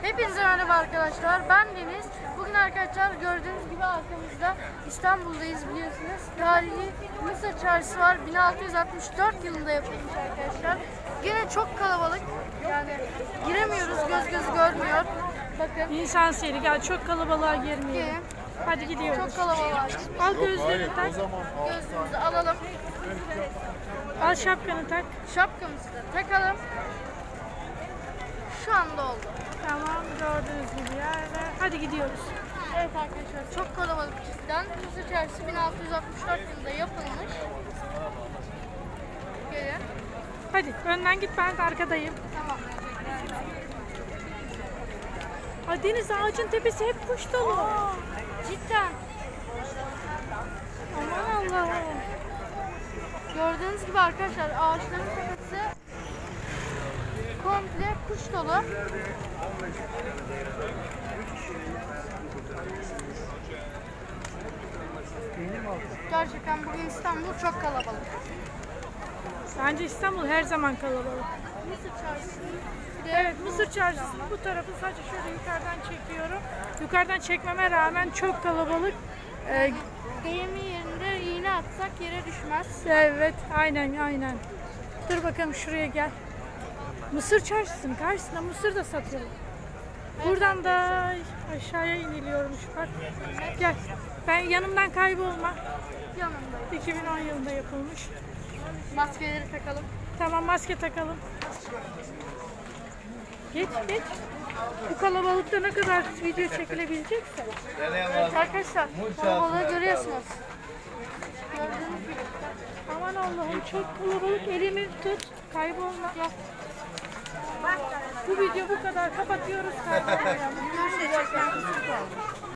Hepinize merhaba arkadaşlar. Ben Deniz. Bugün arkadaşlar gördüğünüz gibi arkamızda İstanbul'dayız biliyorsunuz. Tarihi Mısır Çarşısı var. 1664 yılında yapılmış arkadaşlar. Yine çok kalabalık. Yani giremiyoruz. Göz görmüyor. Bakın. İnsan seli gel, çok kalabalığa girmeyelim. Gelin. Hadi gidiyoruz. Çok kalabalık. Al gözlüğünü tak. Gözlüğümüzü alalım. Al şapkanı tak. Şapkamızı da takalım. Şu anda oldu. Tamam, gördüğünüz gibi yerde. Hadi gidiyoruz. Evet arkadaşlar, çok kalabalık cidden. Mısır Çarşısı 1664 yılında yapılmış. Gelin. Hadi önden git, ben de arkadayım. Tamam. Ay Deniz, ağacın tepesi hep kuş dolu. Cidden. Aman Allah'ım. Gördüğünüz gibi arkadaşlar ağaçların tepesi komple kuş dolu. Gerçekten bugün İstanbul çok kalabalık. Bence İstanbul her zaman kalabalık. Mısır Çarşısı. Evet, Mısır Çarşısı'nın bu tarafı sadece şöyle yukarıdan çekiyorum. Yukarıdan çekmeme rağmen çok kalabalık. Deyimi yerinde iğne atsak yere düşmez. Evet, aynen. Dur bakalım, şuraya gel. Mısır Çarşısı'nın karşısında mısır da satıyorlar. Buradan da aşağıya iniliyormuş bak. Gel. Ben yanımdan kaybolma. Yanındayım. 2010 yılında yapılmış. Maskeleri takalım. Tamam, maske takalım. Geç. Bu kalabalıkta ne kadar video çekilebilecekse. Evet arkadaşlar kalabalığı görüyorsunuz. Gördüğünüz gibi. Aman Allah'ım, çok kalabalık. Elimi tut. Kaybolma. Bu video bu kadar. Kapatıyoruz. Kaybolmayalım.